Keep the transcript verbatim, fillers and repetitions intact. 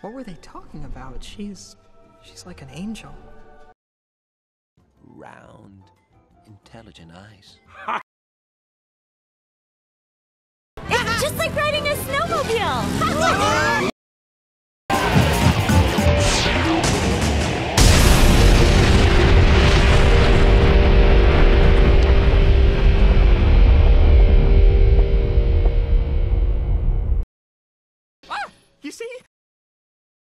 What were they talking about? She's... she's like an angel. Round, intelligent eyes. It's just like riding a snowmobile!